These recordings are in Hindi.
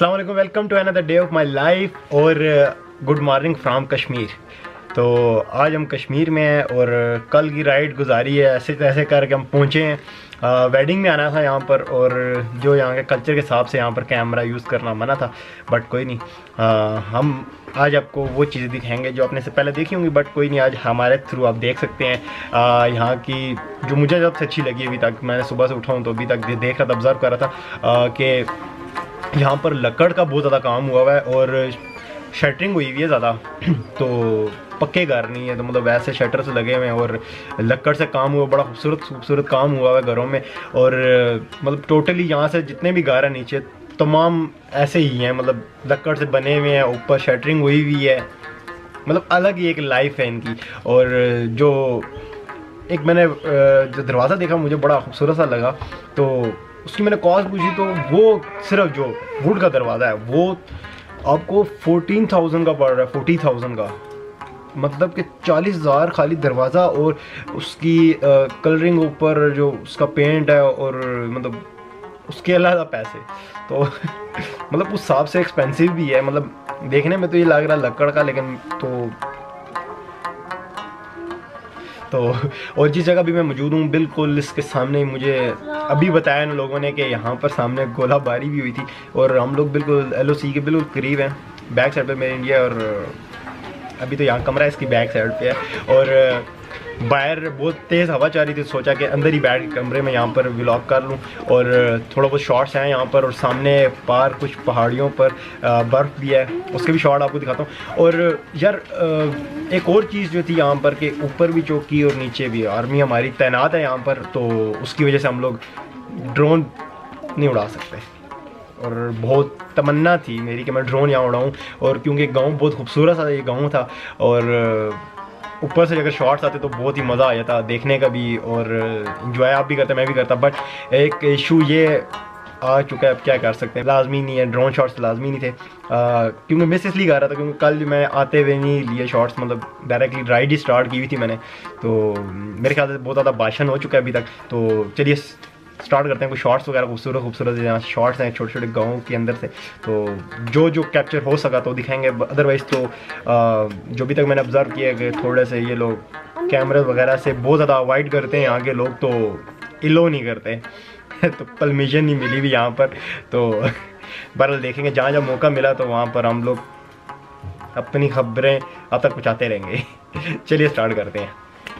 अस्सलाम वालेकुम, welcome to another day of my life और गुड मॉर्निंग फ्रॉम कश्मीर। तो आज हम कश्मीर में हैं और कल की राइड गुजारी है, ऐसे तैसे करके हम पहुँचे हैं। वेडिंग में आना था यहाँ पर, और जो यहाँ के कल्चर के हिसाब से यहाँ पर कैमरा यूज़ करना मना था, बट कोई नहीं। हम आज आपको वो चीज़ें दिखाएंगे जो आपने से पहले देखी होंगी, बट कोई नहीं, आज हमारे थ्रू आप देख सकते हैं। यहाँ की जो मुझे सबसे अच्छी लगी अभी तक, मैंने सुबह से उठा हूँ तो अभी तक देख रहा था, ऑब्ज़र्व कर रहा था कि यहाँ पर लकड़ का बहुत ज़्यादा काम हुआ हुआ है और शटरिंग हुई हुई है ज़्यादा। तो पक्के घर नहीं है, तो मतलब वैसे शटर से लगे हुए हैं और लकड़ से काम हुआ, बड़ा खूबसूरत काम हुआ है घरों में। और मतलब टोटली यहाँ से जितने भी घर हैं नीचे तमाम ऐसे ही हैं, मतलब लकड़ से बने हुए हैं, ऊपर शटरिंग हुई हुई है, मतलब अलग ही एक लाइफ है इनकी। और जो एक मैंने जो दरवाज़ा देखा मुझे बड़ा खूबसूरत सा लगा, तो उसकी मैंने कॉस्ट पूछी तो वो सिर्फ जो वुड का दरवाज़ा है वो आपको 14,000 का पड़ रहा है, 40,000 का, मतलब कि 40,000 खाली दरवाज़ा और उसकी कलरिंग ऊपर जो उसका पेंट है, और मतलब उसके अलावा पैसे तो मतलब उस हिसाब से एक्सपेंसिव भी है। मतलब देखने में तो ये लग रहा है लकड़ का, लेकिन तो और जिस जगह भी मैं मौजूद हूँ बिल्कुल इसके सामने मुझे अभी बताया इन लोगों ने कि यहाँ पर सामने गोलाबारी भी हुई थी, और हम लोग बिल्कुल LOC के बिल्कुल करीब हैं। बैक साइड पे मेरे इंडिया, और अभी तो यहाँ कमरा इसकी बैक साइड पे है, और बाहर बहुत तेज़ हवा चल रही थी, सोचा कि अंदर ही बैठ के कमरे में यहाँ पर व्लॉग कर लूँ, और थोड़ा बहुत शॉट्स हैं यहाँ पर, और सामने पार कुछ पहाड़ियों पर बर्फ़ भी है, उसके भी शॉट आपको दिखाता हूँ। और यार एक और चीज़ जो थी यहाँ पर कि ऊपर भी चौकी और नीचे भी आर्मी हमारी तैनात है यहाँ पर, तो उसकी वजह से हम लोग ड्रोन नहीं उड़ा सकते, और बहुत तमन्ना थी मेरी कि मैं ड्रोन यहाँ उड़ाऊँ। और क्योंकि गाँव बहुत खूबसूरत सा ये गाँव था, और ऊपर से अगर शॉट्स आते तो बहुत ही मज़ा आ जाता देखने का भी, और इंजॉय आप भी करते मैं भी करता। बट एक इशू ये आ चुका है, अब क्या कर सकते हैं, लाजमी नहीं है, ड्रोन शॉट्स लाजमी नहीं थे। क्योंकि मिस इसलिए कर रहा था क्योंकि कल मैं आते हुए नहीं लिए शॉट्स, मतलब डायरेक्टली राइड ही स्टार्ट की हुई थी मैंने, तो मेरे ख्याल से बहुत ज़्यादा भाषण हो चुका है अभी तक। तो चलिए स्टार्ट करते हैं, कुछ शॉट्स वगैरह खूबसूरत यहाँ शॉट्स हैं छोटे छोटे गाँव के अंदर से, तो जो कैप्चर हो सका तो दिखाएंगे। अदरवाइज़ तो जो भी तक मैंने ऑब्ज़र्व किया कि थोड़े से ये लोग कैमरे वगैरह से बहुत ज़्यादा अवॉइड करते हैं यहाँ के लोग, तो इलो नहीं करते तो परमिशन नहीं मिली भी यहाँ पर, तो बहरहाल देखेंगे जहाँ जहाँ मौका मिला तो वहाँ पर हम लोग अपनी खबरें अब तक पहुँचाते रहेंगे। चलिए स्टार्ट करते हैं।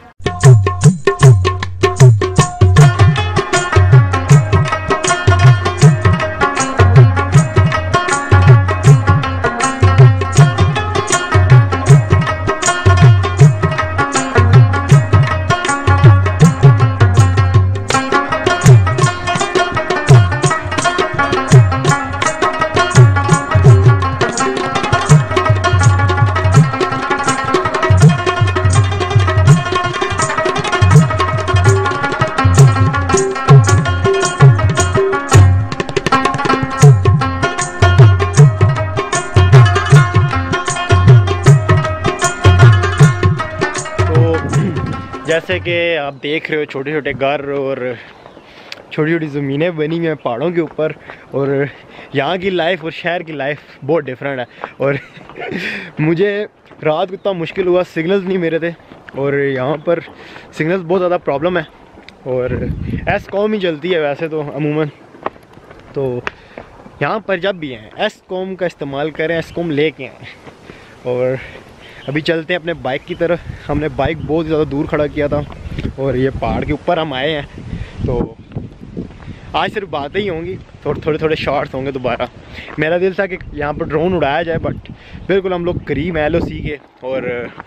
जैसे कि आप देख रहे हो छोटे छोटे घर और छोटी छोटी ज़मीनें बनी हुई हैं पहाड़ों के ऊपर, और यहाँ की लाइफ और शहर की लाइफ बहुत डिफरेंट है। और मुझे रात को इतना मुश्किल हुआ, सिग्नल्स नहीं मेरे थे, और यहाँ पर सिग्नल्स बहुत ज़्यादा प्रॉब्लम है, और एसकॉम ही चलती है वैसे तो अमूमन, तो यहाँ पर जब भी हैं एसकॉम का इस्तेमाल करें, एसकॉम लेके आएँ। और अभी चलते हैं अपने बाइक की तरफ। हमने बाइक बहुत ज़्यादा दूर खड़ा किया था, और ये पहाड़ के ऊपर हम आए हैं, तो आज सिर्फ बातें ही होंगी, थोड़े शॉट्स होंगे दोबारा। मेरा दिल था कि यहाँ पर ड्रोन उड़ाया जाए, बट बिल्कुल हम लोग करीब हैं LOC के, और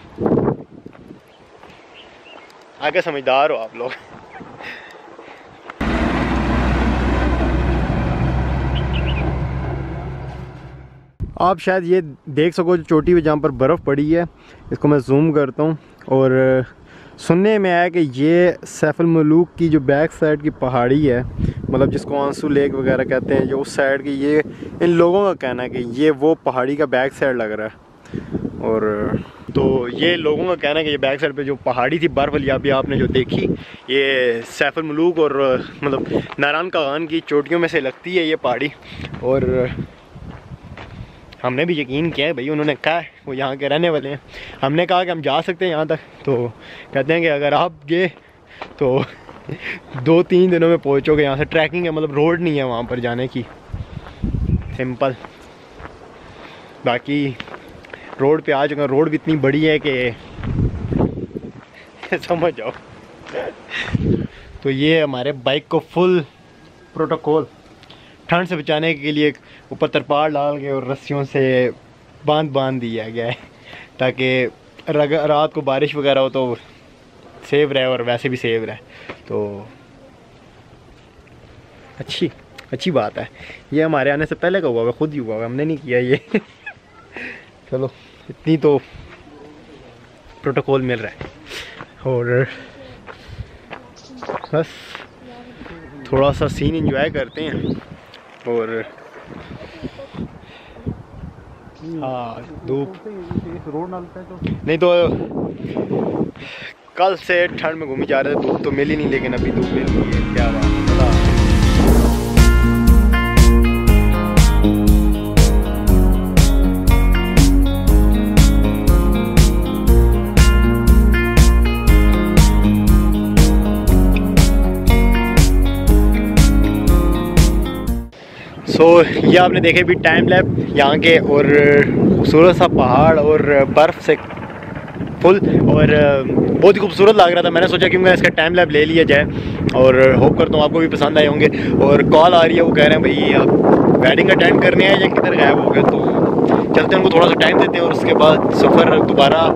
आगे समझदार हो आप लोग। आप शायद ये देख सको चोटी पे जहाँ पर बर्फ़ पड़ी है, इसको मैं जूम करता हूँ, और सुनने में आया कि ये सैफुल मलूक की जो बैक साइड की पहाड़ी है, मतलब जिसको आंसू लेक वगैरह कहते हैं, जो उस साइड की, ये इन लोगों का कहना है कि ये वो पहाड़ी का बैक साइड लग रहा है। और तो ये लोगों का कहना है कि ये बैक साइड पे जो पहाड़ी थी बर्फ़ वाली अभी आपने जो देखी, ये सैफुल मलूक और मतलब नारायण कागान की चोटियों में से लगती है ये पहाड़ी। और हमने भी यकीन किया है भाई, उन्होंने कहा है वो यहाँ के रहने वाले हैं। हमने कहा कि हम जा सकते हैं यहाँ तक, तो कहते हैं कि अगर आप गए तो 2-3 दिनों में पहुँचोगे। यहाँ से ट्रैकिंग है, मतलब रोड नहीं है वहाँ पर जाने की, सिंपल। बाकी रोड पे आ चुका, रोड भी इतनी बड़ी है कि समझ जाओ। तो ये हमारे बाइक को फुल प्रोटोकॉल ठंड से बचाने के लिए ऊपर तरपाल डाल के और रस्सियों से बांध दिया गया है, ताकि रात को बारिश वगैरह हो तो सेव रहे और वैसे भी सेव रहे। तो अच्छी बात है। ये हमारे आने से पहले का हुआ है, खुद ही हुआ है, हमने नहीं किया ये। चलो इतनी तो प्रोटोकॉल मिल रहा है। और बस थोड़ा सा सीन एंजॉय करते हैं। और हाँ, धूप नहीं तो कल से ठंड में घूमी जा रहे थे, धूप तो मिली नहीं, लेकिन अभी धूप मिल गई है। क्या बात है। सो ये आपने देखे भी टाइम लैप यहाँ के, और खूबसूरत सा पहाड़ और बर्फ़ से फुल, और बहुत ही खूबसूरत लग रहा था। मैंने सोचा कि मैं इसका टाइम लैप ले लिया जाए, और होप करता हूँ आपको भी पसंद आए होंगे। और कॉल आ रही है, वो कह रहे हैं भाई आप वेडिंग का टाइम करने आए या किधर गायब हो गए, तो चलते हैं उनको थोड़ा सा टाइम देते हैं और उसके बाद सफ़र दोबारा।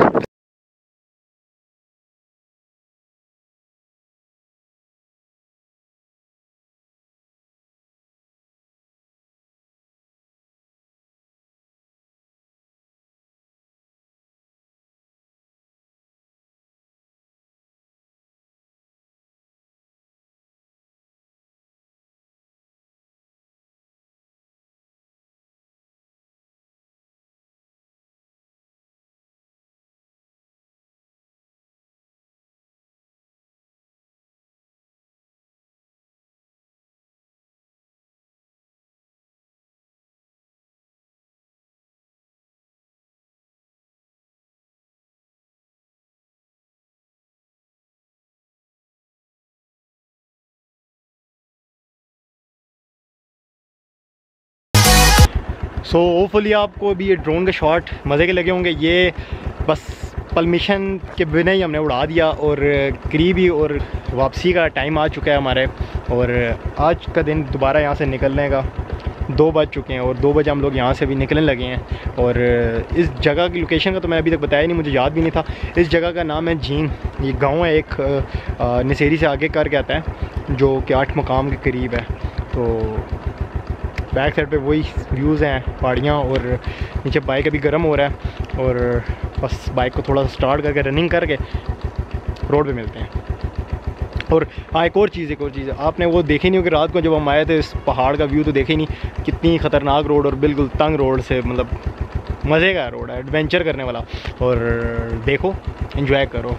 सो होपफुली आपको भी ये ड्रोन के शॉट मज़े के लगे होंगे। ये बस परमिशन के बिना ही हमने उड़ा दिया, और करीब ही और वापसी का टाइम आ चुका है हमारे। और आज का दिन दोबारा यहाँ से निकलने का 2 बज चुके हैं, और 2 बजे हम लोग यहाँ से भी निकलने लगे हैं। और इस जगह की लोकेशन का तो मैं अभी तक बताया नहीं, मुझे याद भी नहीं था। इस जगह का नाम है झीन। ये गांव है एक, नसेरी से आगे करके आता है, जो कि 8 मकाम के करीब है। तो बैक साइड पे वही व्यूज़ हैं, पहाड़ियाँ, और नीचे बाइक अभी गर्म हो रहा है। और बस बाइक को थोड़ा सा स्टार्ट करके रनिंग करके रोड पे मिलते हैं। और हाँ, एक और चीज़ आपने वो देखी नहीं होगी, रात को जब हम आए थे इस पहाड़ का व्यू तो देखे नहीं, कितनी ख़तरनाक रोड और बिल्कुल तंग रोड से, मतलब मज़े का रोड है, एडवेंचर करने वाला। और देखो, एंजॉय करो।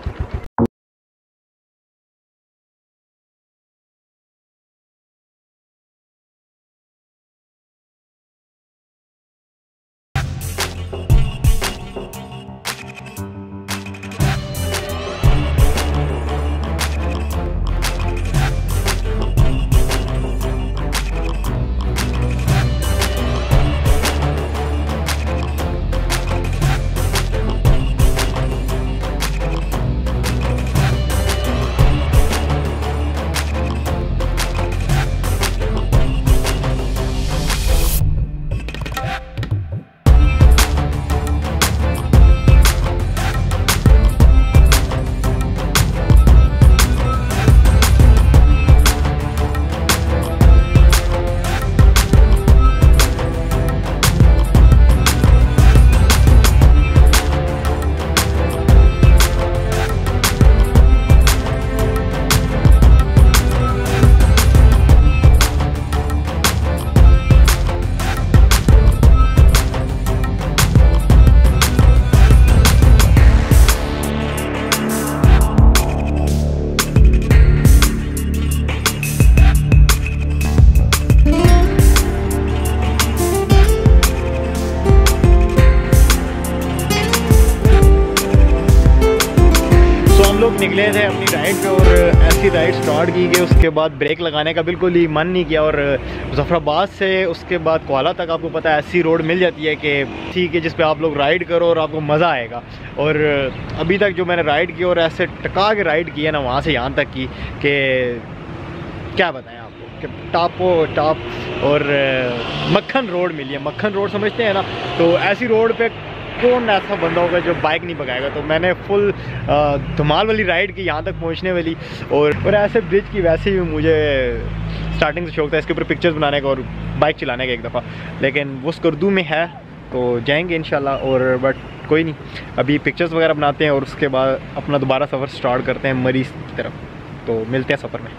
लोग निकले थे अपनी राइड पे और ऐसी राइड स्टार्ट की कि उसके बाद ब्रेक लगाने का बिल्कुल ही मन नहीं किया। और मुजफ्फराबाद से उसके बाद कोला तक आपको पता है ऐसी रोड मिल जाती है कि ठीक है, जिस पे आप लोग राइड करो और आपको मज़ा आएगा। और अभी तक जो मैंने राइड की और ऐसे टका के राइड की है ना वहाँ से यहाँ तक की कि क्या बताएं आपको कि टॉप और मक्खन रोड मिली है। मक्खन रोड समझते हैं ना, तो ऐसी रोड पे कौन ऐसा बंदा होगा जो बाइक नहीं भगाएगा। तो मैंने फुल धमाल वाली राइड की यहाँ तक पहुँचने वाली। और ऐसे ब्रिज की वैसे ही मुझे स्टार्टिंग से शौक था इसके ऊपर पिक्चर्स बनाने का और बाइक चलाने का एक दफ़ा, लेकिन वो स्कर्दू में है तो जाएंगे इंशाल्लाह। और बट कोई नहीं, अभी पिक्चर्स वगैरह बनाते हैं और उसके बाद अपना दोबारा सफ़र स्टार्ट करते हैं मरीज़ की तरफ। तो मिलते हैं सफ़र में।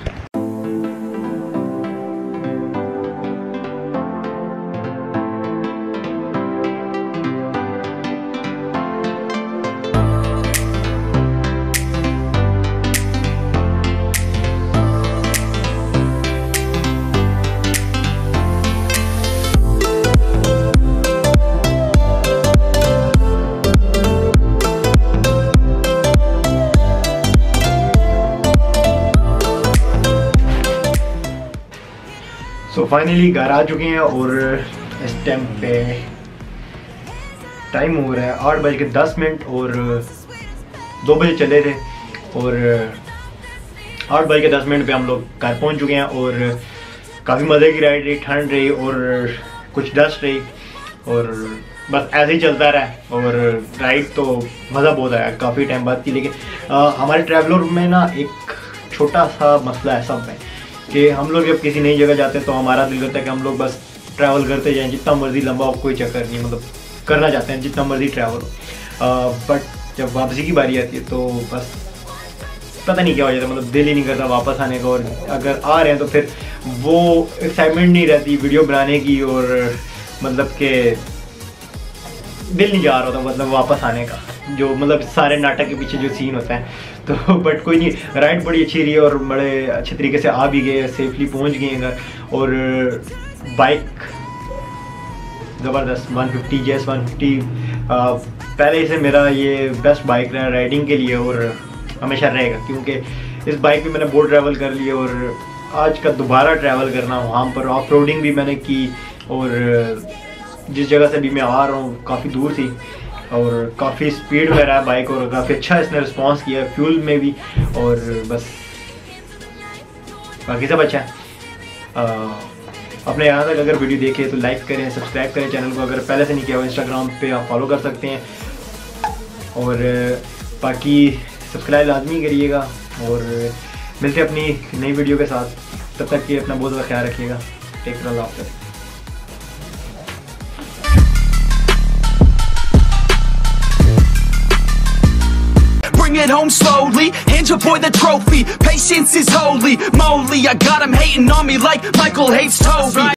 तो फाइनली घर आ चुके हैं और इस टाइम पे टाइम हो रहा है 8:10 और 2 बजे चले थे और 8:10 पे हम लोग घर पहुंच चुके हैं। और काफ़ी मज़े की राइड रही, ठंड रही और कुछ डस्ट रही और बस ऐसे ही चलता रहा। और राइड तो मज़ा बहुत आया, काफ़ी टाइम बाद की। लेकिन हमारे ट्रैवलर में ना एक छोटा सा मसला है सब में कि हम लोग जब किसी नई जगह जाते हैं तो हमारा दिल करता है कि हम लोग बस ट्रैवल करते जाएं, जितना मर्जी लंबा हो कोई चक्कर नहीं, मतलब करना चाहते हैं जितना मर्जी ट्रैवल हो। बट जब वापसी की बारी आती है तो बस पता नहीं क्या हो जाता है, मतलब दिल ही नहीं करता वापस आने का। और अगर आ रहे हैं तो फिर वो एक्साइटमेंट नहीं रहती वीडियो बनाने की और मतलब कि दिल नहीं जा रहा होता मतलब वापस आने का, जो मतलब सारे नाटक के पीछे जो सीन होता है। तो बट कोई नहीं, राइड बड़ी अच्छी रही और बड़े अच्छे तरीके से आ भी गए, सेफली पहुंच गए घर। और बाइक ज़बरदस्त 150 जेस 150 पहले से मेरा ये बेस्ट बाइक रहा राइडिंग के लिए और हमेशा रहेगा, क्योंकि इस बाइक पे मैंने बहुत ट्रैवल कर लिया और आज का दोबारा ट्रैवल करना, वहाँ पर ऑफ रोडिंग भी मैंने की। और जिस जगह से भी मैं आ रहा हूँ काफ़ी दूर थी और काफ़ी स्पीड में रहा बाइक और काफ़ी अच्छा इसने रिस्पांस किया फ्यूल में भी। और बस बाकी सब अच्छा है। अपने यहाँ तक अगर वीडियो देखे तो लाइक करें, सब्सक्राइब करें चैनल को, अगर पहले से नहीं किया हो इंस्टाग्राम पे आप फॉलो कर सकते हैं। और बाकी सब्सक्राइब लाजमी करिएगा और मिलते हैं अपनी नई वीडियो के साथ। तब तक कि अपना बहुत ज़्यादा ख्याल रखिएगा। टेक केयर, अल्लाह हाफ़िज़। Bring it home slowly, hand your boy the trophy. Patience is holy moly. I got him hating on me like Michael hates Toby.